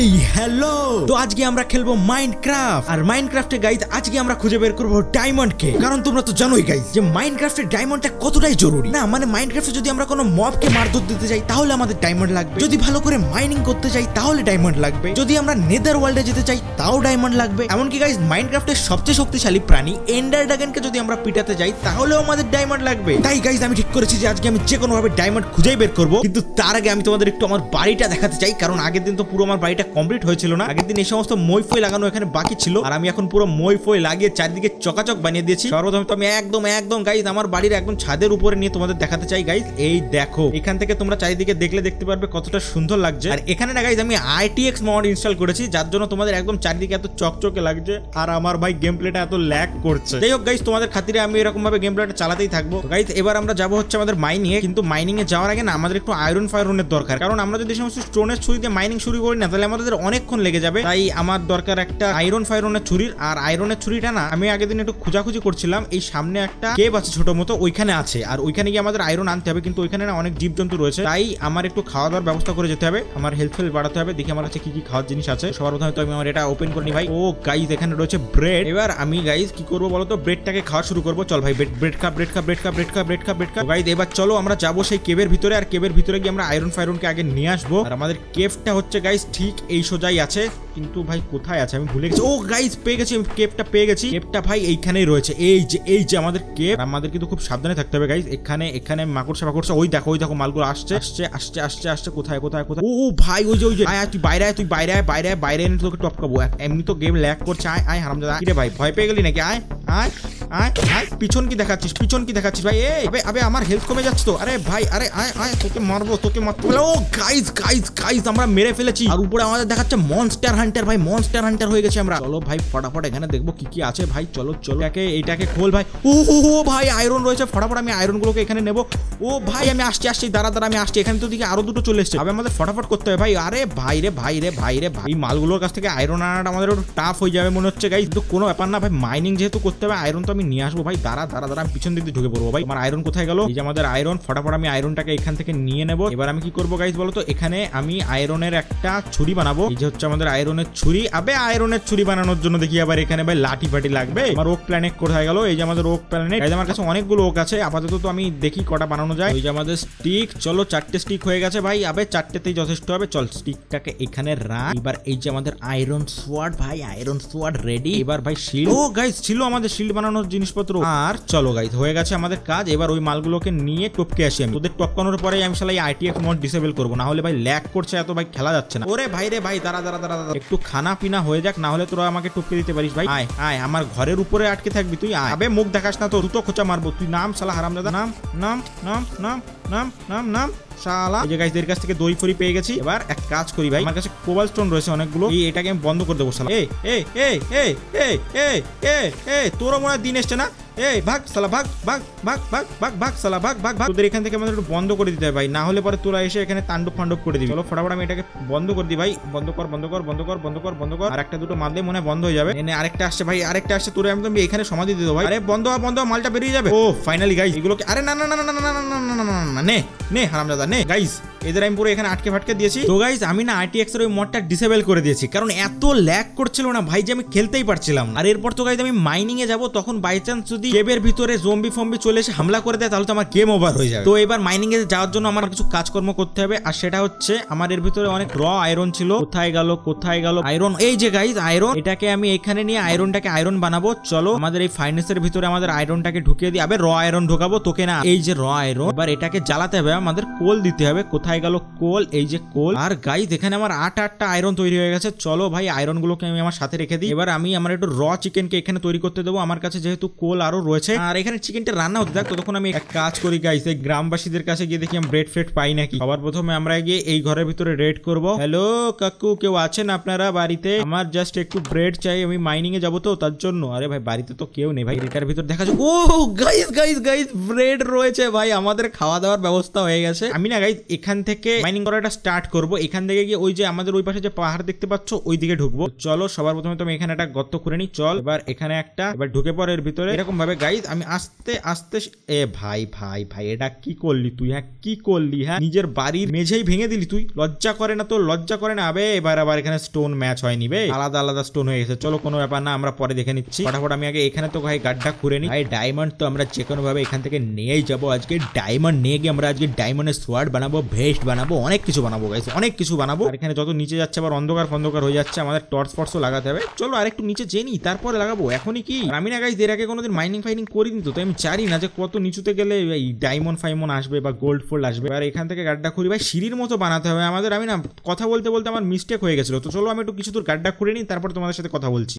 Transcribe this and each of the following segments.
Hello, তো আজকে আমরা খেলবো মাইনক্রাফট। আর মাইনক্রাফটে গাইজ আজকে আমরা খুঁজে বের করবো ডায়মন্ড কে। কারণ তোমরা তো জানোই গাইজ যে মাইনক্রাফটে ডায়মন্ডটা কতটাই জরুরি। না মানে মাইনক্রাফটে যদি আমরা কোনো মবকে মারধর দিতে যাই তাহলে আমাদের ডায়মন্ড লাগবে, যদি ভালো করে মাইনিং করতে যাই তাহলে ডায়মন্ড লাগবে, যদি আমরা নেদার ওয়ার্ল্ডে যেতে চাই তাও ডায়মন্ড লাগবে। এমনকি গাইজ মাইনক্রাফটের সবচেয়ে শক্তিশালী প্রাণী এন্ডার ড্রাগনকে যদি আমরা পিটাতে যাই তাহলেও আমাদের ডায়মন্ড লাগবে। তাই গাইজ আমি ঠিক করেছি যে আজকে আমি যে কোনো ভাবে ডায়মন্ড খুঁজেই বের করবো। কিন্তু তার আগে আমি তোমাদের একটু আমার বাড়িটা দেখাতে চাই, কারণ আগের দিন তো পুরো আমার বাড়িটা কমপ্লিট হয়েছিল না। আগের দিন এই সমস্ত মই ফই লাগানো এখানে বাকি ছিল, আর আমি এখন পুরো মই ফই লাগিয়ে চারদিকে চকাচক বানিয়ে দিয়েছি। সর্বপ্রথম তো আমি একদম গাইজ আমার বাড়ির একদম ছাদের উপরে নিয়ে তোমাদের দেখাতে চাই। গাইজ এই দেখো, এখান থেকে তোমরা চারিদিকে দেখলে দেখতে পারবে কতটা সুন্দর লাগছে। আর এখানে না গাইজ আমি RTX মড ইনস্টল করেছি, যার জন্য তোমাদের একদম চারিদিকে এত চকচকে লাগছে। আর আমার ভাই গেম প্লেটা এত ল্যাগ করছে। যাই হোক গাইজ, তোমাদের খাতিরে আমি এরকম ভাবে গেম প্লেটা চালাতেই থাকবো। গাইজ এবার আমরা যাবো হচ্ছে আমাদের মাইনিং এ। কিন্তু মাইনিং এ যাওয়ার আগে না আমাদের একটু আয়রন ফায়রনের দরকার, কারণ আমরা যদি সমস্ত স্টোনের ছুরি দিয়ে মাইনিং শুরু করি না তাহলে আমাদের অনেকক্ষণ লেগে যাবে। তাই আমার দরকার একটা আয়রন ফায়রনের ছুরির। আর আয়রনের ছুরিটা না আমি আগের দিন একটু খোঁজাখুঁজি করছিলাম, এই সামনে একটা কেভ আছে ছোট মতো, ওইখানে আছে। আর ওইখানে গিয়ে আমাদের আয়রন আনতে হবে, কিন্তু ওইখানে না অনেক জীবজন্তু রয়েছে। তাই আমার একটু খাওয়া দাওয়ার ব্যবস্থা করে যেতে হবে, আমার হেলথ বাড়াতে হবে। দেখি আমার কাছে কি কি খাওয়ার জিনিস আছে। সবার প্রথমে তো আমি আমার এটা ওপেন করিনি ভাই। ও গাইজ এখানে রয়েছে ব্রেড। এবার আমি গাইজ কি করবো বলতো, ব্রেডটাকে খাওয়া শুরু করবো। চল ভাই ব্রেড খা। গাইজ এবার চলো আমরা যাবো সেই কেভের ভিতরে। আর কেভের ভিতরে গিয়ে আমরা আয়রন ফায়রনকে আগে নিয়ে আসবো। আর আমাদের কেভটা হচ্ছে গাইজ ঠিক এই সোজাই আছে, কিন্তু ভাই কোথায় আছে আমি ভুলে গেছি। ও গাইজ পেয়ে গেছি, কেভটা পেয়ে গেছি। কেভটা ভাই এইখানেই রয়েছে, এই যে আমাদের কেভ। আমাদের কিন্তু খুব সাবধানে থাকতে হবে গাইজ। এখানে মাকড়সা ওই দেখো মালগুলো আসছে। কোথায় ও ভাই ওই যে তুই বাইরে এনে তোকে টপকাবো। এমনি তো গেম ল্যাগ করছে। আয় হারামজাদা। কি রে ভাই, ভয় পেয়ে গেলি নাকি? আয় পিছন কি দেখাচ্ছিস ভাই? আবে আমার হেলথ কমে যাচ্ছে তো। আরে ভাই আয় তোকে মারবো। ও গাইজ আমরা মেরে ফেলেছি। আর উপরে আমাদের দেখাচ্ছে মনস্টার হান্টার। ভাই মনস্টার হান্টার হয়ে গেছে আমরা। চলো ভাই ফটাফট এখানে দেখবো কি আছে। ভাই চলো এইটাকে খোল ভাই। ও ভাই আয়রন রয়েছে। ফটাফট আমি আয়রন গুলোকে এখানে নেবো। ও ভাই আমি আসছি দাঁড়া আমি আসছি। এখানে তো দিকে আরো দুটো চলে এসছে। আবে আমাদের ফটাফট করতে হবে ভাই। আরে ভাই রে ভাই মালগুলোর কাছ থেকে আয়রন আনাটা আমাদের একটু টাফ হয়ে যাবে মনে হচ্ছে গাইজ। কিন্তু কোনো ব্যাপার না ভাই, মাইনিং যেহেতু করতে হবে আয়রন তো আমি নিয়ে আসবো ভাই। দাঁড়া আমি পিছন দিক দিয়ে ঢুকে পড়বো ভাই। আমার আয়রন কোথায় গেল? এই যে আমাদের আয়রন। ফটাফট আমি আয়রনটাকে এখান থেকে নিয়ে নেবো। এবার আমি কি করবো গাইজ বলো তো, এখানে আমি আয়রনের একটা ছুরি বানাবো। এই যে হচ্ছে আমাদের আয়রনের ছুরি। আবে আয়রনের ছুরি বানানোর জন্য দেখি আবার এখানে ভাই লাঠি ফাটি লাগবে। আমার ওক প্ল্যানেট কোথায় গেল? এই যে আমাদের ওক প্ল্যানেট। আমার কাছে অনেকগুলো ওক আছে, আপাতত তো আমি দেখি কটা বানানো যায়। ওই যে আমাদের স্টিক, চলো 4টে স্টিক হয়ে গেছে ভাই। আবে 4টেতেই যথেষ্ট হবে। চল স্টিকটাকে এখানে রাখ। এবার এই যে আমাদের আয়রন সোয়ার্ড ভাই, আয়রন সোয়ার্ড রেডি। এবার ভাই শিল্ড। ও গাইজ ছিল আমাদের শিল্ড বানানোর জিনিসপত্র। আর চলো গাইজ হয়ে গেছে আমাদের কাজ। এবার ওই মালগুলোকে নিয়ে টপকে আসি আমি। তোদের টপকানোর পরে আমি শালা RTX মোড ডিসেবল করবো, না হলে ভাই ল্যাগ করছে এত ভাই, খেলা যাচ্ছে না। ওরে ভাই দাঁড়া একটু খানা পিনা হয়ে যাক, না হলে তোরা আমাকে টপকে দিতে পারিস ভাই। আয় আমার ঘরের উপরে আটকে থাকবি তুই। আবে মুখ দেখাস না তো, দুটো খোঁচা মারবো। তুই নাম শালা হারামজাদা, নাম শালা। এই যে গাইস এর কাছ থেকে দই ফরি পেয়ে গেছি। এবার এক কাজ করি ভাই, আমার কাছে কোবাল স্টোন রয়েছে অনেকগুলো। এটাকে আমি বন্ধ করে দেবো শালা। তোর মনে হয় দিন এসছে না? ভাগ শালা, ভাগ শালা, ভাগ। তোদের এখান থেকে আমাদের একটু বন্ধ করে দিতে হবে ভাই, না হলে পরে তোরা এসে এখানে তাণ্ডব ফান্ডব করে দিবি। চলো ফটাফট আমি এটাকে বন্ধ করে দিই ভাই। বন্ধ কর। আর একটা দুটো মারলে মনে হয় বন্ধ হয়ে যাবে। আরেকটা আসছে ভাই, তোরে আমি এখানে সমাধি দিয়ে দেবো ভাই। আরে বন্ধ মালটা বেরিয়ে যাবে। ও ফাইনালি গাইস এগুলোকে, আরে না নে হারামজাদা নে। গাইস এদের আমি পুরো এখানে আটকে ফাটকে দিয়েছি। তো গাইস আমি না RTX এর ওই মডটা ডিসেবল করে দিয়েছি, কারণ এত ল্যাগ করছিল না ভাই যে আমি খেলতেই পারছিলাম। আর এরপর তো গাইস আমি মাইনিং এ যাবো, তখন বাই চান্স যদি কেভের ভিতরে জম্বি ফম্বি চলে এসে হামলা করে দেয় তাহলে তো আমার গেম ওভার হয়ে যাবে। তো এবার মাইনিং এ যাওয়ার জন্য আমার কিছু কাজকর্ম করতে হবে, আর সেটা হচ্ছে আমার এর ভিতরে অনেক র আয়রন ছিল। কোথায় গেল আয়রন? এই যে গাইস আয়রন, এটাকে আমি এখানে নিয়ে আয়রনটাকে আয়রন বানাবো। চলো আমাদের এই ফাইনেন্সের ভিতরে আমাদের আয়রনটাকে ঢুকিয়ে দিই। আবে র আয়রন ঢোকাবো তোকে না, এই যে র আয়রন। এবার এটাকে জ্বালাতে হবে, আমাদের কোল দিতে হবে। কোথায় গেল কোল? এই যে কোল। আর গাইস এখানে আমার 8টা আয়রন তৈরি হয়ে গেছে। চলো ভাই আয়রন গুলোকে আমি আমার সাথে রেখে দিই। এবার আমি আমার একটু র চিকেনকে এখানে তৈরি করতে দেবো। আমার কাছে যেহেতু কোল আরো রয়েছে, আর এখানে চিকেনটা রান্না হতে থাক, ততক্ষণ আমি এক কাজ করি গাইস, এই গ্রামবাসীদের কাছে গিয়ে দেখি আমি ব্রেড ফ্রেড পাই নাকি। সবার প্রথমে আমরা গিয়ে এই ঘরের ভিতরে রেড করব। হ্যালো কাকু, কেউ আছেন আপনারা বাড়িতে? আমার জাস্ট একটু ব্রেড চাই, আমি মাইনিং এ যাবো তো তার জন্য। আরে ভাই বাড়িতে তো কেউ নেই ভাই। এটার ভিতর দেখা যাক। ও গাইস ব্রেড রয়েছে ভাই, আমাদের খাওয়া দাওয়ার ব্যবস্থা হয়ে গেছে। আমি না গাইস এখান থেকে মাইনিং করাটা স্টার্ট করব। এখান থেকে গিয়ে ওই যে আমাদের ওই পাশে যে পাহাড় দেখতে পাচ্ছ ওই দিকে ঢুকবো। চলো সবার প্রথমে তো আমি এখানে একটা গর্ত করে নিই। চল এবার এখানে একটা, এবার ঢুকে পড়ে এর ভিতরে। এরকম ভাবে হবে গাইজ। আমি আস্তে আস্তে এ ভাই ভাই ভাই এটা কি করলি তুই? হ্যাঁ কি করলি? হ্যাঁ নিজের বাড়ির মেঝেই ভেঙে দিলি তুই? লজ্জা করে না তোর? লজ্জা করে না? আবে এবার আবার এখানে স্টোন ম্যাচ হয়নি বে, আলাদা আলাদা স্টোন হয়ে গেছে। চলো কোনো ব্যাপার না, আমরা পরে দেখে নিচ্ছি। ফটাফট আমি আগে এখানে তো ভাই গাড্ডা খুঁড়ে নি ভাই। ডায়মন্ড তো আমরা যে কোনো ভাবে এখান থেকে নিয়েই যাবো আজকে। ডায়মন্ড নিয়ে গিয়ে আমরা আজকে ডায়মন্ডের সোয়ার্ড বানাবো, ভেস্ট বানাবো, অনেক কিছু বানাবো গাইস, অনেক কিছু বানাবো। আর এখানে যত নিচে যাচ্ছে আবার অন্ধকার ফন্ধকার হয়ে যাচ্ছে, আমাদের টর্চ ফর্চও লাগাতে হবে। চলো আরেকটু নিচে জেনি তারপরে লাগাবো, এখনই কি? আমি না গাইস এর আগে কোনোদিন মাইনিং ফাইনিং করিনি তো, তাই আমি জানি না যে কত নিচুতে গেলে এই ডায়মন্ড ফাইমন্ড আসবে বা গোল্ড ফোল্ড আসবে। আর এখান থেকে গাড্ডা খুঁড়ি ভাই, সিঁড়ির মতো বানাতে হবে আমাদের। আমি না কথা বলতে বলতে আমার মিস্টেক হয়ে গেছিল, তো চলো আমি একটু কিছু দূর গাড্ডা খুঁড়ে নিই, তারপর তোমাদের সাথে কথা বলছি।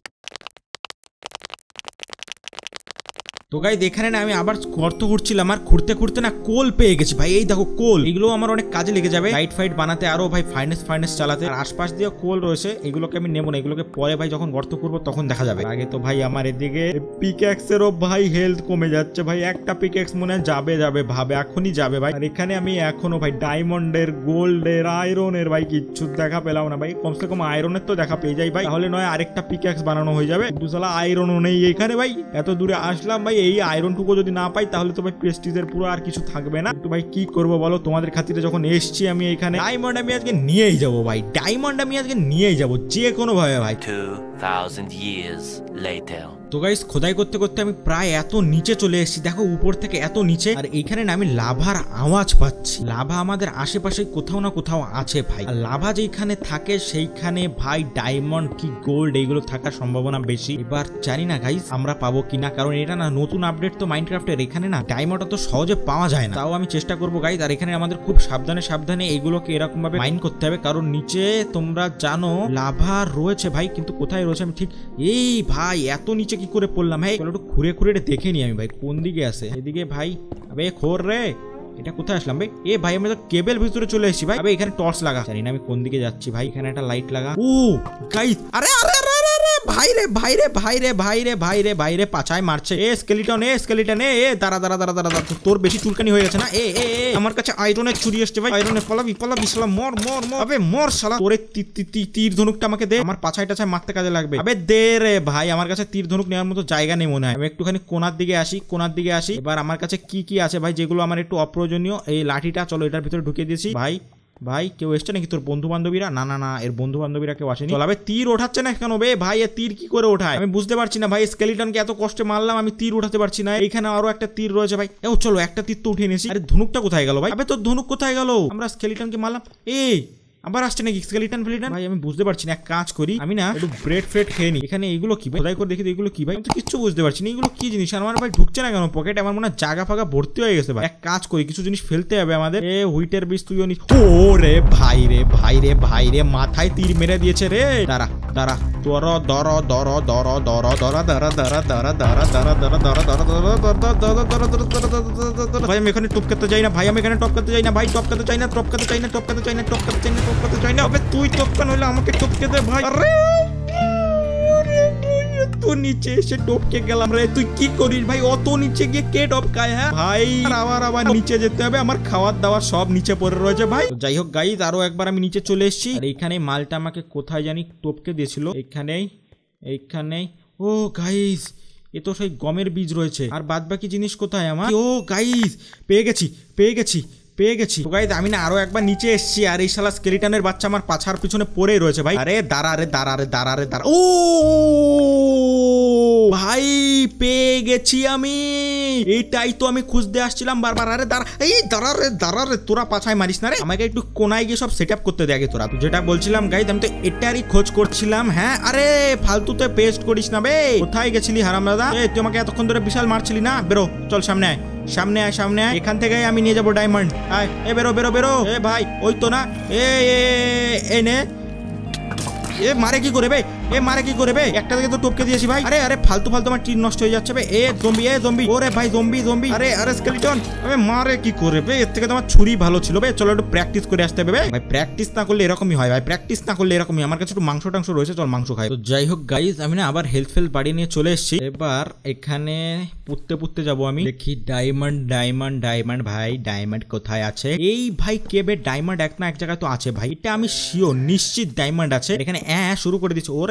তো গাইস এখানে না আমি আবার গর্ত খুঁড়ছিলাম, আর খুঁড়তে খুঁড়তে না কোল পেয়ে গেছি ভাই। এই দেখো কোল, এগুলো আমার অনেক কাজে লেগে যাবে লাইট ফাইট বানাতে, আরো ভাই ফাইনেস চালাতে। আর আশপাশ দিয়ে কোল রয়েছে, এগুলোকে আমি নেবো না, এগুলোকে পরে ভাই যখন গর্ত করবো তখন দেখা যাবে। আগে তো ভাই আমার এদিকে পিক্যাক্সেরও ভাই হেলথ কমে যাচ্ছে ভাই। একটা পিক্যাক্স মনে হয় যাবে ভাবে এখনই যাবে ভাই। আর এখানে আমি এখনো ভাই ডায়মন্ডের, গোল্ডের, আয়রনের ভাই কিচ্ছু দেখা পেলাম না ভাই। কমসে কম আয়রনের তো দেখা পেয়ে যাই ভাই, তাহলে নয় আরেকটা পিক্যাক্স বানানো হয়ে যাবে। দুশালা আয়রনও নেই এখানে ভাই, এত দূরে আসলাম ভাই, এই আয়রনটুকু যদি না পাই তাহলে তো ভাই প্রেস্টিজের পুরো আর কিছু থাকবে না। তো ভাই কি করবো বলো, তোমাদের খাতিরে যখন এসছি আমি এখানে, ডায়মন্ড আমি আজকে নিয়েই যাবো ভাই, ডায়মন্ড আমি আজকে নিয়েই যাবো যে কোনো ভাবে ভাই। 2000 years later. তো গাইস খোদাই করতে করতে আমি প্রায় এত নিচে চলে এসেছি, দেখো উপর থেকে এত নিচে। আর এইখানে না আমি লাভার আওয়াজ পাচ্ছি, লাভা আমাদের আশেপাশে কোথাও না কোথাও আছে ভাই। আর লাভা যেখানে থাকে সেইখানে ভাই ডায়মন্ড কি গোল্ড এইগুলো থাকার সম্ভাবনা বেশি। এবার জানি না গাইস আমরা পাবো কিনা, কারণ এটা না নতুন আপডেট তো মাইনক্রাফটের, এখানে না ডায়মন্ড তো সহজে পাওয়া যায় না। তাও আমি চেষ্টা করবো গাইস। আর এখানে আমাদের খুব সাবধানে এইগুলোকে এরকম ভাবে মাইন করতে হবে, কারণ নিচে তোমরা জানো লাভা রয়েছে ভাই, কিন্তু কোথায় রয়েছে আমি ঠিক, এই ভাই এত নিচে কি করে পড়লাম? ভাই চলো একটু ঘুরে দেখে নি আমি ভাই কোন দিকে আছে। এদিকে ভাই, আবে খোর রে, এটা কোথায় আসলাম ভাই? এ ভাই আমি তো কেবল ভিতরে চলে এসেছি ভাই। আবে এখানে টর্চ লাগা, জানি না আমি কোন দিকে যাচ্ছি ভাই। এখানে একটা লাইট লাগা। ও গাইস, আরে ভাই রে পাছায় মারছে। এ স্কেলিটন, এ দাঁড়া তোর বেশি চুলকানি হয়ে গেছে না? এ আমার কাছে আয়রনের ছুরি আসছে ভাই, আয়রনে পালাবি শালা, মর আবে মর শালা। তোরে তীর ধনুকটা আমাকে দে, আমার পাছায় টাছায় মারতে কাজে লাগবে। আবে দে রে ভাই, আমার কাছে তীর ধনুক নেওয়ার মতো জায়গা নেই মনে হয়। আমি একটুখানি কোনার দিকে আসি। এবার আমার কাছে কি আছে ভাই যেগুলো আমার একটু অপ্রয়োজনীয়? এই লাঠিটা চলো এটার ভিতরে ঢুকিয়ে দিয়েছি। ভাই কেউ এসছে নাকি তোর বন্ধু বান্ধবীরা? না এর বন্ধু বান্ধবীরা কেউ আসেনি। চল, আবে তীর ওঠাচ্ছে না কেন বে ভাই? এ তীর কি করে ওঠায় আমি বুঝতে পারছি না ভাই। স্কেলিটনকে এত কষ্টে মারলাম, আমি তীর উঠাতে পারছি না। এইখানে আরো একটা তীর রয়েছে ভাই। ও চলো একটা তীর তো উঠিয়ে নিয়েছি। আরে ধনুকটা কোথায় গেল ভাই? আবে তোর ধনুক কোথায় গেল? আমরা স্কেলিটনকে মারলাম, আবার আসছে নাকি স্কেলিটন ফেলিটন? ভাই আমি বুঝতে পারছি না, এক কাজ করি আমি না একটু ব্রেড ফ্রেড খেয়ে নি। এখানে এগুলো কি ভাই? খোদাই করে দেখি এগুলো কি ভাই, আমি তো কিচ্ছু বুঝতে পারছি না এগুলো কি জিনিস। আমার ভাই ঢুকছে না কেন পকেটে? আমার মনে হয় জায়গা ফাঁকা ভর্তি হয়ে গেছে ভাই। এক কাজ করি, কিছু জিনিস ফেলতে হবে আমাদের। এ হুইটের বীজ তুইও নিস। ও রে ভাই রে মাথায় তীর মেরে দিয়েছে রে। দাঁড়া ভাই আমি এখানে টপকাতে চাই না ভাই, টপকাতে চাই না। আবে তুই টপকা নইলে আমাকে টপকে দে ভাই। আরে তো নিচে এসে টপকে গেলাম রে। তুই কি করিস ভাই? অত নিচে গিয়ে কে টপকায়? হ্যাঁ ভাই আবার নিচে যেতে হবে, আমার খাওয়ার দাওয়ার সব নিচে পড়ে রয়েছে ভাই। যাই হোক গাইস, আরো একবার আমি নিচে চলে এসেছি। আর এইখানে মালটা আমাকে কোথায় জানি টপকে দিয়েছিল, এইখানেই। ও গাইস, এ তো সেই গমের বীজ রয়েছে। আর বাদ বাকি জিনিস কোথায় আমার? ও গাইস পেয়ে গেছি। তো গাইস আমি না আরো একবার নিচে এসেছি, আর এই শালা স্কেলিটনের বাচ্চা আমার পাছার পিছনে পড়েই রয়েছে ভাই। আরে দাঁড়া। ও ভাই পেয়ে গেছি আমি, এইটাই তো আমি খুঁজতে আসছিলাম বারবার। আরে দাঁড়া রে, তোরা পাছায় মারিস না রে, আমাকে একটু কোনায় গিয়ে সব সেট আপ করতে দে আগে তোরা। যেটা বলছিলাম গাইস, আমি তো এটারই খোঁজ করছিলাম। হ্যাঁ আরে ফালতুতে পেস্ট করিস না বে। কোথায় গেছিলি হারামদাদা? তুই আমাকে এতক্ষণ ধরে বিশাল মারছিলি না? বেরো, চল সামনে আয়। এখান থেকে আমি নিয়ে যাবো ডায়মন্ড। আয় বেরো। এ ভাই ওই তো না, এ নে। মারে কি করে বে? একটা থেকে তো টপকে দিয়েছি ভাই। আরে ফালতু আমার তীর নষ্ট হয়ে যাচ্ছে বে। জম্বি। ওরে ভাই জম্বি। আরে স্কেলিটন মারে কি করে বে? এর থেকে তোমার ছুরি ভালো ছিল বে। চলো একটু প্র্যাকটিস করে আসতে হবে ভাই। প্র্যাকটিস না করলে এরকমই হয় ভাই, আমার কাছে একটু মাংস টাংস রয়েছে, চল মাংস খাই। তো যাই হোক গাইজ, আমি না আবার হেলথ বাড়িয়ে নিয়ে চলে এসেছি। এবার এখানে পুঁততে যাবো আমি। দেখি ডায়মন্ড ভাই, ডায়মন্ড কোথায় আছে? এই ভাই কেবে ডায়মন্ড এক জায়গায় তো আছে ভাই, এটা আমি শিওর নিশ্চিত ডায়মন্ড আছে এখানে। শুরু করে দিচ্ছি। ওরে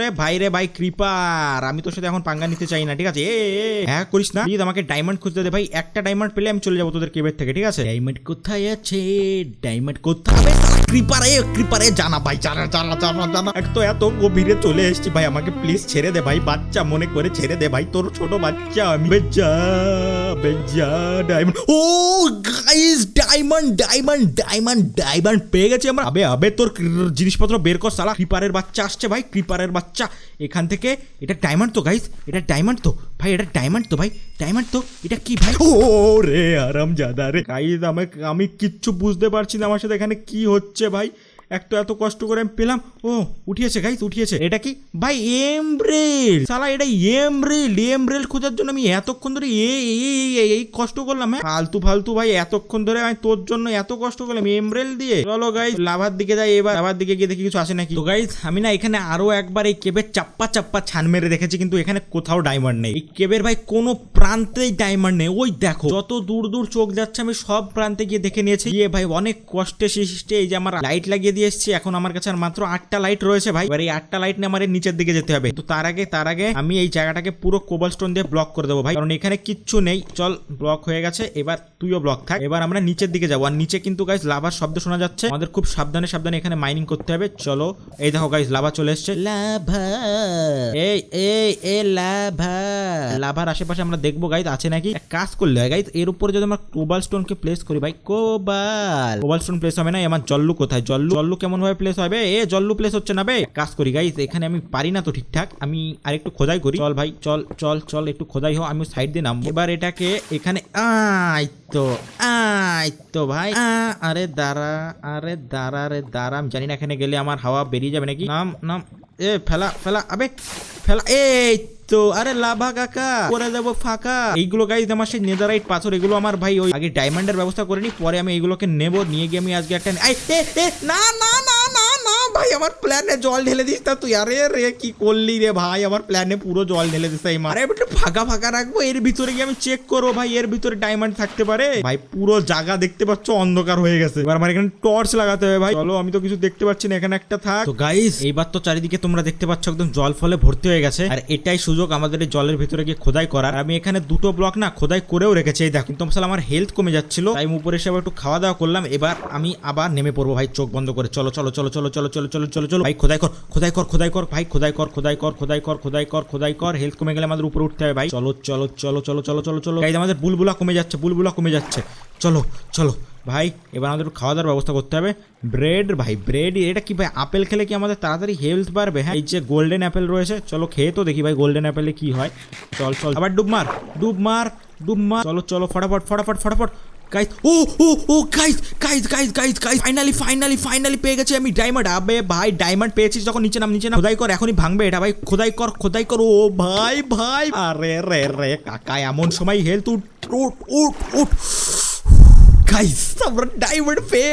ভাই রে ভাই ক্রিপার, আমি তোর সাথে এখন পাঙ্গা নিতে চাই না, ঠিক আছে? হ্যাঁ করিস না, প্লিজ আমাকে ডায়মন্ড খুঁজতে দে ভাই। একটা ডায়মন্ড পেলে আমি চলে যাবো তোদের কেভের থেকে, ঠিক আছে? ডায়মন্ড কোথায় আছে? ডায়মন্ড কোথায়? ক্রিপারে জানা ভাই, জানা। এক তো এত গভীরে চলে এসেছি ভাই, আমাকে প্লিজ ছেড়ে দে ভাই, বাচ্চা মনে করে ছেড়ে দে ভাই, তোর ছোট বাচ্চা আমি। বেজা ডায়মন্ড, ও গাইস ডায়মন্ড পেয়ে গেছি আমরা। আবে তোর জিনিসপত্র বের কর শালা, ক্রিপারের বাচ্চা আসছে ভাই, ক্রিপারের বাচ্চা এখান থেকে। এটা ডায়মন্ড তো গাইস, এটা ডায়মন্ড তো ভাই, এটা ডায়মন্ড তো ভাই, ডায়মন্ড তো। এটা কি ভাই? ও রে আরামজাদা রে গাইস, আমি কিচ্ছু বুঝতে পারছি না আমার সাথে এখানে কি হচ্ছে ভাই। এত কষ্ট করে আমি পেলাম। ও উঠিয়েছে গাইস, উঠিয়েছে। এটা কি ভাই? এমব্রেল শালা, এটা এমব্রেল খোঁজার জন্য আমি এতক্ষণ ধরে এই কষ্ট করলাম। হ্যাঁ ফালতু ভাই, এতক্ষণ ধরে আমি তোর জন্য এত কষ্ট করলাম এমব্রেল দিয়ে। চলো গাইস লাভার দিকে যাই, এবার লাভার দিকে গিয়ে দেখি কিছু আসে নাকি। তো গাইস আমি না এখানে আরো একবার এই কেবের চাপ্পা ছান মেরে দেখেছি, কিন্তু এখানে কোথাও ডায়মন্ড নেই। এই কেবের ভাই কোনো প্রান্তেই ডায়মন্ড নেই। ওই দেখো যত দূর চোখ যাচ্ছে আমি সব প্রান্তে গিয়ে দেখে নিয়েছি। ভাই অনেক কষ্টে সৃষ্টি এই যে আমার লাইট লাগিয়ে দিয়ে এসেছি। এখন আমার কাছে আর মাত্র 8টা লাইট রয়েছে ভাই। এবার এই 8টা লাইট নিয়ে আমার নিচের দিকে যেতে হবে। তো তার আগে আমি এই জায়গাটাকে পুরো কোবলস্টোন দিয়ে ব্লক করে দেবো ভাই, কারণ এখানে কিচ্ছু নেই। চল ব্লক হয়ে গেছে, এবার তুইও ব্লক থাক। এবার আমরা নিচের দিকে যাবো, আর নিচে কিন্তু গাইস লাভার শব্দ শোনা যাচ্ছে। আমাদের খুব সাবধানে এখানে মাইনিং করতে হবে। চলো এই দেখো গাইস লাভা চলে এসছে। লাভার আশেপাশে আমরা দেখবো গাইস আছে নাকি। কাজ করলে হয় গাইস, এর উপরে যদি আমরা কোবালস্টোনকে প্লেস করি ভাই, কোবালস্টোন প্লেস হবে না। আমার জল্লু কোথায়? জল্লু কেমন ভাবে প্লেস হবে? জল্লু প্লেস হচ্ছে না বে। কাজ করি গাইস, এখানে আমি পারি না তো ঠিকঠাক, আমি আরেকটু খোদাই করি। চল ভাই চল একটু খোদাই হোক, আমি সাইড দিয়ে নামবো। এবার এটাকে এখানে আইতো ভাই। আরে দাঁড়া আমি জানি না এখানে গেলে আমার হাওয়া বেরিয়ে যাবে নাকি। নাম ফেলা আবে ফেলা। এই তো আরে লাভা কাকা করে দেবো ফাঁকা। এইগুলো গাইস আমার সেই নেদারাইট পাথর, এগুলো আমার ভাই ওই আগে ডায়মন্ডের ব্যবস্থা করে নি, পরে আমি এইগুলোকে নেবো, নিয়ে গিয়ে আমি আজকে একটা না ভাই আমার প্ল্যানে জল ঢেলে দিস না তুই। আরে রে কি করলি রে ভাই, আমার প্ল্যানে পুরো জল ঢেলে দিস। আরে একটু ফাঁকা রাখবো, এর ভিতরে গিয়ে আমি চেক করবো ভাই, এর ভিতরে ডায়মন্ড থাকতে পারে। ভাই পুরো জায়গা দেখতে পাচ্ছ অন্ধকার হয়ে গেছে। এবার আমার এখানে টর্চ লাগাতে হবে ভাই। চলো আমি তো কিছু দেখতে পাচ্ছি না, এখানে একটা থাক। তো গাইস এইবার তো চারিদিকে তোমরা দেখতে পাচ্ছ একদম জল ফলে ভর্তি হয়ে গেছে, আর এটাই সুযোগ আমাদের এই জলের ভিতরে গিয়ে খোদাই করার। আমি এখানে দুটো ব্লক না খোদাই করেও রেখেছি। এই দেখো কিন্তু আমার হেলথ কমে যাচ্ছিল, তাই উপরে এসে একটু খাওয়া দাওয়া করলাম। এবার আমি আবার নেমে পড়বো ভাই, চোখ বন্ধ করে। চলো ভাই খোদাই কর ভাই, খোদাই কর। হেলথ কমে গেলে আমাদের উপরে উঠতে হবে ভাই। চলো গাইস আমাদের বুলবুলা কমে যাচ্ছে। চলো ভাই এবার আমাদের খাওয়া দাওয়ার ব্যবস্থা করতে হবে। ব্রেড এটা কি ভাই? আপেল খেলে কি আমাদের তাড়াতাড়ি হেলথ বাড়বে? হ্যাঁ এই যে গোল্ডেন অ্যাপেল রয়েছে, চলো খেয়ে তো দেখি ভাই গোল্ডেন অ্যাপেলে কি হয়। চল আবার ডুব মার। চলো ফটাফট গাইস। ও গাইস ফাইনালি পেয়ে গেছি আমি ডায়মন্ড। আবে ভাই ডায়মন্ড পেয়েছিস যখন নিচে নাম খোদাই কর, এখনই ভাঙবে এটা ভাই। খোদাই কর। ও ভাই আরে রে কাকা এমন সময় হেলথ উঠ গাইস আমরা ডায়মন্ড পেয়ে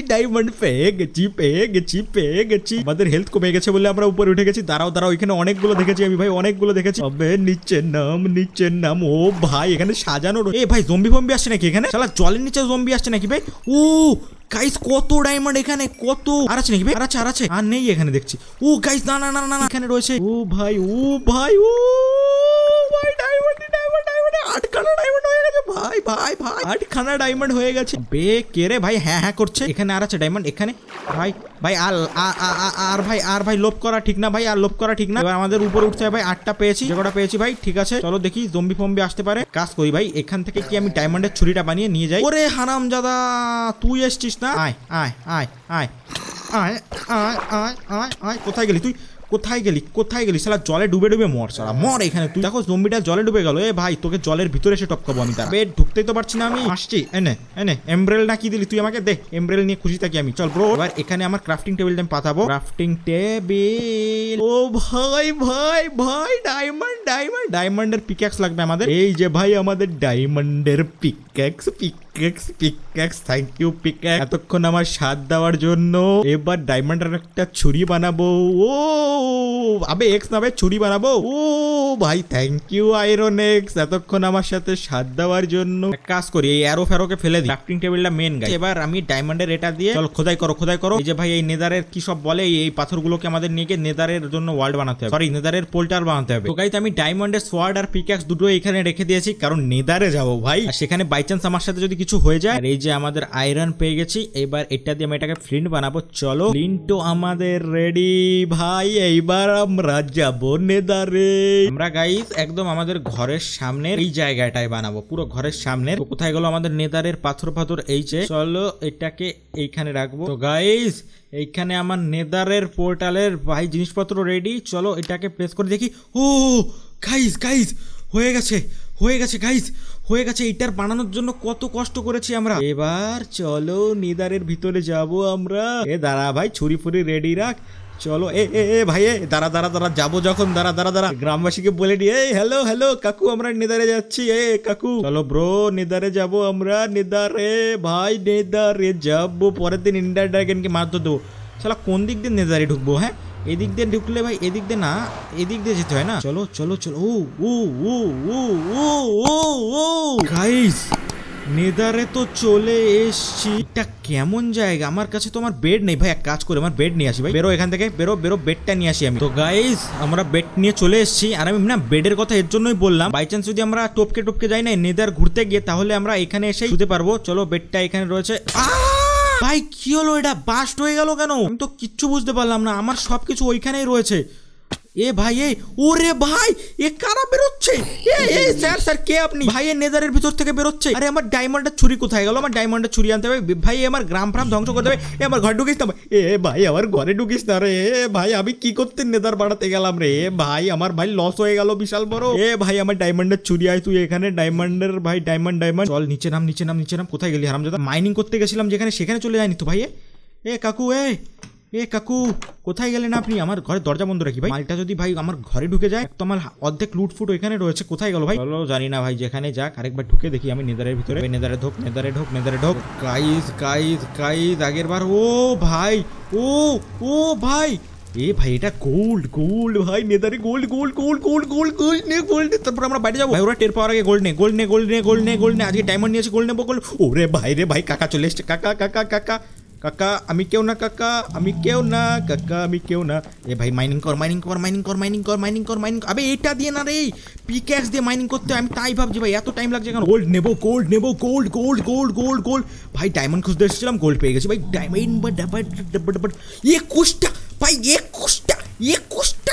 গেছি। আমাদের হেলথ কমে গেছে বলে আমরা উপরে উঠে গেছি। দাঁড়াও এখানে অনেকগুলো দেখেছি আমি ভাই, অনেকগুলো দেখেছি। আবে নিচে নাম। ও ভাই এখানে সাজানো। এ ভাই জম্বি ফম্বি আসছে নাকি এখানে? শালা জলের নিচে জম্বি আসছে নাকি ভাই? ও গাইস কত ডায়মন্ড এখানে, কত আর আছে নাকি ভাই? আর আছে আর নেই এখানে দেখছি। ও গাইস না এখানে রয়েছে। ও ভাই ডায়মন্ড 8খানা ডায়মন্ড হয়ে গেছে ভাই 8খানা ডায়মন্ড হয়ে গেছে। বে কে রে ভাই? হ্যাঁ করছে। এখানে আর আছে ডায়মন্ড এখানে ভাই আর ভাই লোভ করা ঠিক না ভাই, আর লোভ করা ঠিক না। এবার আমাদের উপরে উঠতে হবে ভাই। 8টা পেয়েছি, যে কটা পেয়েছি ভাই ঠিক আছে। চলো দেখি জম্বি ফম্বি আসতে পারে। কাজ করি ভাই, এখান থেকে কি আমি ডায়মন্ডের ছুরিটা বানিয়ে নিয়ে যাই। ওরে হারামজাদা তুই এসছিস না? আয় কোথায় গেলি তুই? কোথায় গেলি শালা? জলে ডুবে মর শালা, মর এখানে তুই। দেখো জম্বিটা জলে ডুবে গেল। এ ভাই তোকে জলের ভিতরে এসে টপকাবো আমি। তার ঢুকতেই তো পারছি না আমি। আসছি এনে এমব্রেল না কি দিলি তুই আমাকে? দে এমব্রেল নিয়ে খুশি থাকি আমি। চল ব্রো এবার এখানে আমার ক্রাফটিং টেবিলটা আমি পাতাবো। Crafting table. ও ভাই ডায়মন্ডের পিক্যাক্স লাগবে আমাদের। এই যে ভাই আমাদের ডায়মন্ডের পিক্যাক্স। থ্যাংক ইউ পিক্যাক্স, এতক্ষণ আমার সাথ দেওয়ার জন্য। এবার ডায়মন্ডের একটা ছুরি বানাবো। ও আবে এক্স না ভাই ছুরি বানাবো। ও ভাই থ্যাংক ইউ আয়রন এক্স এতক্ষণ আমার সাথে সাথ দেওয়ার জন্য। এক কাজ করি এই অ্যারো ফ্যারোকে ফেলে দিই, ক্রাফটিং টেবিলটা মেন গাইস। এবার আমি ডায়মন্ডের এটা দিয়ে চল খোদাই করো। এই যে ভাই এই নেদারের কি সব বলে এই পাথরগুলোকে আমাদের নিয়ে গিয়ে নেদারের জন্য ওয়ার্ল্ড বানাতে হবে, সরি নেদারের পোর্টাল বানাতে হবে। তো গাইস আমি ডায়মন্ডের সোয়ার্ড আর পিক্যাক্স দুটো এখানে রেখে দিয়েছি কারণ নেদারে যাবো ভাই, আর সেখানে বাই চান্স আমার সাথে যদি কিছু হয়ে যায়। আর এই যে আমাদের আয়রন পেয়ে গেছি, এবার এটা দিয়ে আমি এটাকে ফ্লিন্ট বানাবো। চলো ফ্লিন্টও আমাদের রেডি ভাই, এইবার আমরা যাবো নেদারে। আমরা গাইস একদম আমাদের ঘরের সামনের এই জায়গাটায় বানাবো, পুরো ঘরের সামনের। তো কোথায় গেল আমাদের নেদারের পাথর? এই যে চলো এটাকে এইখানে রাখবো। তো গাইস এইখানে আমার নেদারের পোর্টালের ভাই জিনিসপত্র রেডি। চলো এটাকে প্রেস করে দেখি। ও গাইস হয়ে গেছে গাইস, হয়ে গেছে। এটার বানানোর জন্য কত কষ্ট করেছি আমরা। এবার চলো নেদারের ভিতরে যাব আমরা। এ দাঁড়া ভাই, ছুরি ফুরি রেডি রাখ। চলো এ ভাই দাঁড়া যাবো যখন, দাঁড়া গ্রামবাসীকে বলে দি এই হ্যালো কাকু আমরা নেদারে যাচ্ছি। কাকু চলো ব্রো নেদারে যাবো আমরা, নেদারে ভাই নেদারে যাবো। পরের দিন ইন্ডার ড্রাগনকে মারতে দেবো। চলো কোন দিক দিয়ে নেদারে ঢুকবো? হ্যাঁ এদিক দিয়ে ঢুকলে ভাই, এদিক দিয়ে না, এদিক দিয়ে যেতে হয় না। চলো ও গাইস নেদারে তো চলে এসছি। এটা কেমন জায়গা? আমার কাছে তো আমার বেড নেই ভাই, এক কাজ করে আমার বেড নিয়ে আসি ভাই। বেরো এখান থেকে, বেরো বেডটা নিয়ে আসি আমি। তো গাইস আমরা বেড নিয়ে চলে এসেছি, আর আমি না বেডের কথা এর জন্যই বললাম, বাই চান্স যদি আমরা টপকে যাই না নেদার ঘুরতে গিয়ে, তাহলে আমরা এখানে এসে শুতে পারবো। চলো বেডটা এখানে রয়েছে। ভাই কি হলো? এটা বাস্ট হয়ে গেল কেন? আমি তো কিচ্ছু বুঝতে পারলাম না, আমার সবকিছু ওইখানেই রয়েছে। এ ভাই ওরে ভাই এ কারা বেরোচ্ছে? স্যার কে আপনি? ভাই এ নেদারের ভিতর থেকে বেরোচ্ছে। আরে আমার ডায়মন্ডের ছুরি কোথায় গেল? আমার ডায়মন্ডের ছুরি আনতে হবে ভাই, আমার গ্রাম ফ্রাম ধ্বংস করতে হবে। আমার ঘরে ঢুকিস না ভাই, আমার ঘরে ঢুকিস না রে ভাই। আমি কি করতে নেদার বাড়াতে গেলাম রে ভাই, আমার ভাই লস হয়ে গেল বিশাল বড়। ভাই আমার ডায়মন্ডের ছুরি আয় তুই এখানে, ডায়মন্ডের ভাই ডায়মন্ড। চল নিচে নাম। কোথায় গেলি হারামজাদা? মাইনিং করতে গেছিলাম যেখানে, সেখানে চলে যায়নি তো ভাই। কাকু কোথায় গেলেন আপনি? আমার ঘরের দরজা বন্ধ রাখি ভাই, মালটা যদি ভাই আমার ঘরে ঢুকে যায় তো আমার অর্ধেক লুটফুট ওইখানে রয়েছে। কোথায় গেল ভাই? চলো জানি না ভাই, যেখানে যাক আরেকবার ঢুকে দেখি আমি নেদারের ভিতরে। নেদারে ঢোক। গাইস আগের বার ও ভাই ভাই ভাই এটা গোল্ড ভাই, নেদারে গোল্ড নে। তারপর আমরা বাইরে যাবো ভাই, ওরা টের পাওয়ার আগে গোল্ড নে। আজকে ডায়মন্ড নিয়েছি, গোল্ড নেবো। ওরে ভাই রে ভাই, কাকা চলে এসছে। কাকা আমি কেউ না এ ভাই মাইনিং কর। আবে এটা দিয়ে না রে, পিক্যাক্স দিয়ে মাইনিং করতে। আমি তাই ভাবছি ভাই এত টাইম লাগছে কেন? গোল্ড নেবো গোল্ড ভাই। ডায়মন্ড খুঁজতে এসেছিলাম, গোল্ড পেয়ে গেছি ভাই। ডায়মন্ড বাট 21টা ভাই, 21টা।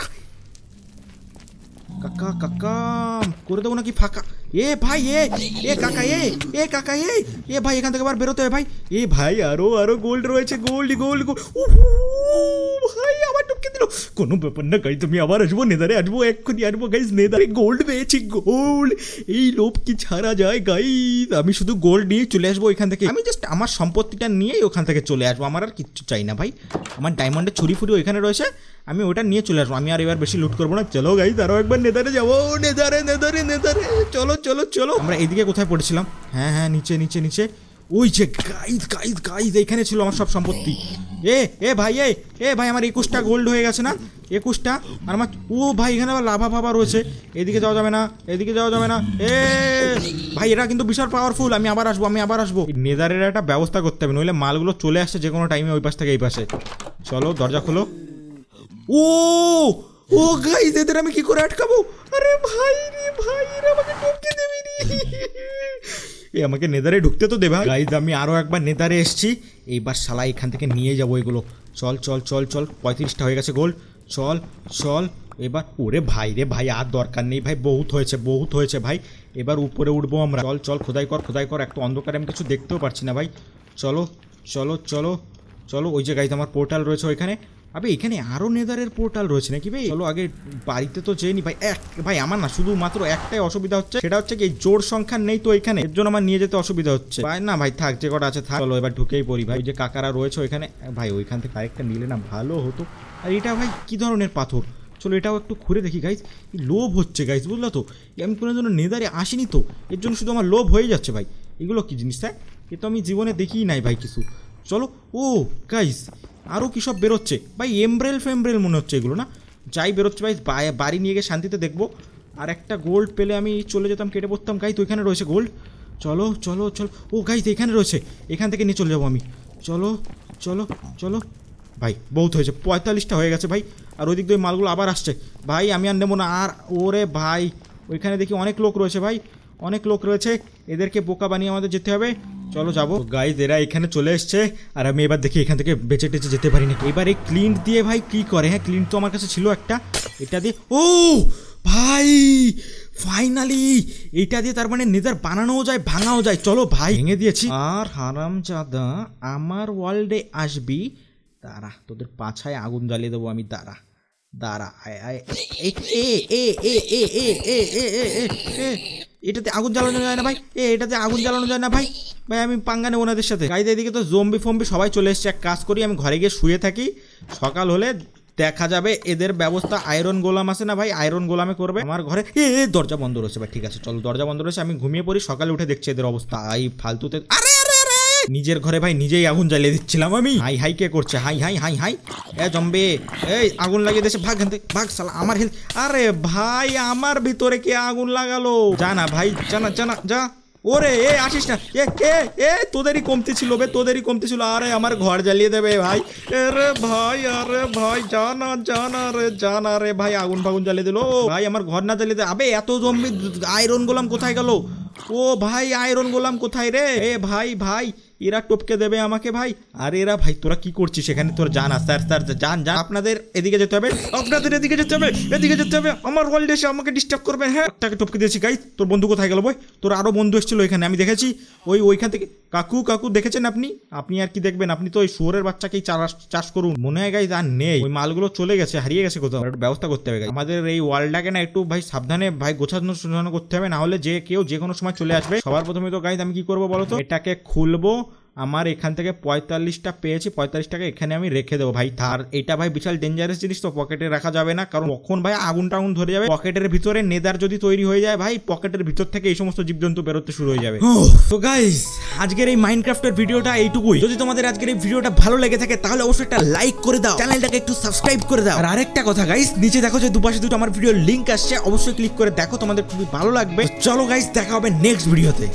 কাকা করে দেবো নাকি ফাঁকা? ভাই কাকা ভাই এখান থেকে আবার বেরোতে হবে ভাই। ভাই আরো গোল্ড রয়েছে, গোল্ড ভাই আবার টপকে দিল। কোনো ব্যাপার না গাইস, তুমি আবার আসবো নেদারে, এক্ষুনি আসবো গাইস। নেদারে গোল্ড পেয়েছি, গোল্ড। এই লোভ কি ছাড়া যায় গাইস? আমি শুধু গোল্ড নিয়ে চলে আসবো এখান থেকে। আমি জাস্ট আমার সম্পত্তিটা নিয়েই ওখান থেকে চলে আসবো, আমার আর কিচ্ছু চাই না ভাই। আমার ডায়মন্ডের ছুরি ফুরি ওইখানে রয়েছে, আমি ওটা নিয়ে চলে আসবো। আমি আর এবার বেশি লুট করবো না। চলো গাইস আরো একবার নেদারে যাবো। নেদারে চলো। আমরা এদিকে কোথায় পড়েছিলাম? হ্যাঁ নিচে। ওই যে গাইস এইখানে ছিল আমার সব সম্পত্তি। ভাই আমার 21টা গোল্ড হয়ে গেছে না? 21টা। আর আমার ভাই এখানে আবার লাভা রয়েছে। এদিকে যাওয়া যাবে না। ভাই এরা কিন্তু বিশাল পাওয়ারফুল। আমি আবার আসবো। নেদারের একটা ব্যবস্থা করতে হবে, নইলে মালগুলো চলে আসছে যে কোনো টাইমে ওই পাশ থেকে এই পাশে। চলো দরজা খোলো। গাইস এদের আমি কি করে আটকাবো? আরে ভাই এরা আমাকে টপকে দেবে রে। আমাকে নেদারে ঢুকতে তো দেবে গাইস। আমি আরো একবার নেদারে এসেছি, এইবার শালা এখান থেকে নিয়ে যাবো এগুলো। চল 35টা হয়ে গেছে গোল্ড। চল এবার। ওরে ভাই রে ভাই আর দরকার নেই ভাই, বহুত হয়েছে ভাই। এবার উপরে উঠবো আমরা। চল খোদাই কর। একটু অন্ধকারে আমি কিছু দেখতেও পারছি না ভাই। চলো ওই যে গাইস আমার পোর্টাল রয়েছে ওইখানে। আবে এখানে আরো নেদারের পোর্টাল রয়েছে নাকি ভাই? চলো আগে বাড়িতে তো যেনি ভাই। ভাই আমার না শুধুমাত্র একটাই অসুবিধা হচ্ছে, সেটা হচ্ছে কি জোর সংখ্যা নেই তো এখানে, এর জন্য আমার নিয়ে যেতে অসুবিধা হচ্ছে ভাই। না ভাই থাক, যে কটা আছে থাক। চলো এবার ঢুকেই পড়ি ভাই। ওই যে কাকারা রয়েছে ওইখানে ভাই, ওইখান থেকে আরেকটা নিলে না ভালো হতো। আর এটা ভাই কি ধরনের পাথর? চলো এটাও একটু ঘুরে দেখি গাইস। লোভ হচ্ছে গাইস, বুঝলো তো? আমি কোনো জন্য নেদারে আসিনি তো, এর জন্য শুধু আমার লোভ হয়ে যাচ্ছে ভাই। এগুলো কি জিনিস? স্যার এ তো আমি জীবনে দেখিই নাই ভাই কিছু। চলো গাইস আরও কী সব বেরোচ্ছে ভাই, এমব্রেল ফেমব্রেল মনে হচ্ছে এগুলো না। যাই বেরোচ্ছে ভাই, বাড়ি নিয়ে গিয়ে শান্তিতে দেখবো। আর একটা গোল্ড পেলে আমি চলে যেতাম, কেটে পড়তাম। গাইজ তো এখানে রয়েছে গোল্ড, চলো চলো চলো। ও গাইজ এখানে রয়েছে, এখান থেকে নিয়ে চলে যাবো আমি। চলো চলো চলো ভাই, বহুত হয়েছে, 45টা হয়ে গেছে ভাই। আর ওই দিক দিয়ে মালগুলো আবার আসছে ভাই, আমি আর নেবো না আর। ওরে ভাই ওইখানে দেখি অনেক লোক রয়েছে ভাই, অনেক লোক রয়েছে, এদেরকে বোকা বানিয়ে আমাদের যেতে হবে। চলো যাবো গাইজ, এরা এখানে চলে এসছে। আর আমি এবার দেখি এখান থেকে বেঁচে টেচে যেতে পারি না। এবার এই ক্লিন্ট দিয়ে ভাই কি করে, হ্যাঁ ক্লিন্ট তো আমার কাছে ছিল একটা, এটা দিয়ে। ও ভাই ফাইনালি এইটা দিয়ে তার মানে নেদার বানানোও যায় ভাঙাও যায়। চলো ভাই ভেঙে দিয়েছি। আর হারামজাদা আমার ওয়ার্ল্ডে আসবি, দাঁড়া তোদের পাছায় আগুন জ্বালিয়ে দেবো আমি, দাঁড়া দাঁড়া। এটাতে আগুন জ্বালানো যায় না ভাই, এটাতে আগুন জ্বালানো যায় না ভাই। ভাই আমি পাঙ্গা নেবো ওনাদের সাথে। গাইজ এদিকে তো জম্বি ফম্বি সবাই চলে এসছে। এক কাজ করি, আমি ঘরে গিয়ে শুয়ে থাকি, সকাল হলে দেখা যাবে এদের ব্যবস্থা। আয়রন গোলাম আছে না ভাই, আয়রন গোলামে করবে আমার ঘরে। দরজা বন্ধ রয়েছে ভাই, ঠিক আছে চলো দরজা বন্ধ রয়েছে, আমি ঘুমিয়ে পড়ি। সকালে উঠে দেখছি এদের অবস্থা। এই ফালতুতে আরে নিজের ঘরে ভাই নিজেই আগুন জ্বালিয়ে দিচ্ছিলাম আমি। হাই হাই কে করছে, হাই হাই হাই হাই। জম্বে এই আগুন লাগিয়ে দিয়েছে, ভাগ ঘানতে ভাগ শালা আমার হেলথ। আরে ভাই আমার ভিতরে কে আগুন লাগালো, জানা ভাই জানা জানা যা। ওরে আসিস না, তোদেরই কমতি ছিল বে, তোদেরই কমতি ছিল। আরে আমার ঘর জ্বালিয়ে দেবে ভাই। আরে ভাই জানা জানা রে জানা রে ভাই, আগুন ফাগুন জ্বালিয়ে দিল ভাই, আমার ঘর না জ্বালিয়ে দে। আবে এত জম্বি, আয়রন গোলাম কোথায় গেল? ও ভাই আয়রন গোলাম কোথায় রে? ভাই ভাই এরা টপকে দেবে আমাকে ভাই। আরে এরা ভাই তোরা কি করছিস সেখানে? তোর জান স্যার স্যার জান জান, আপনাদের এদিকে যেতে হবে, আপনাদের এদিকে যেতে হবে, এদিকে যেতে হবে। আমার ওয়ার্ল্ড এসে আমাকে ডিস্টার্ব করবে। হ্যাঁ তাকে টপকে দিয়েছি। গাইস তোর বন্ধু কোথায় গেল ভাই? তোর আরো বন্ধু এসেছিল এখানে, আমি দেখেছি। ওইখান থেকে কাকু কাকু দেখেছেন আপনি? আপনি আর কি দেখবেন, আপনি তো ওই শুয়োরের বাচ্চাকেই চাষ করুন। মনে হয় গাইস আর নেই, ওই মালগুলো চলে গেছে, হারিয়ে গেছে কোথাও। একটু ব্যবস্থা করতে হবে আমাদের এই ওয়ার্ল্ডটাকে না, একটু ভাই সাবধানে ভাই গোছানো করতে হবে, না হলে যে কেউ যে কোনো সময় চলে আসবে। সবার প্রথমে তো গাইস আমি কি করবো বলো তো, এটাকে খুলবো। আমার এখান থেকে 45টা পেয়েছি, 45 টাকা এখানে আমি রেখে দেবো ভাই। আর এটা ভাই বিশাল ডেঞ্জারাস জিনিস, তো পকেটে রাখা যাবে না, কারণ কখন ভাই আগুন টাগুন ধরে যাবে। পকেটের ভিতরে নেদার যদি তৈরি হয়ে যায় ভাই, পকেটের ভিতর থেকে এই সমস্ত জীবজন্তু বেরোতে শুরু হয়ে যাবে। তো গাইস আজকের এই মাইনক্রাফটের ভিডিওটা এইটুকুই। যদি তোমাদের আজকের এই ভিডিওটা ভালো লেগে থাকে তাহলে অবশ্যই একটা লাইক করে দাও, চ্যানেলটাকে একটু সাবস্ক্রাইব করে দাও। আর আরেকটা কথা গাইস, নিচে দেখো যে দুপাশে দুটো আমার ভিডিওর লিংক আসছে, অবশ্যই ক্লিক করে দেখো, তোমাদের খুবই ভালো লাগবে। চলো গাইস দেখা হবে নেক্সট ভিডিওতে।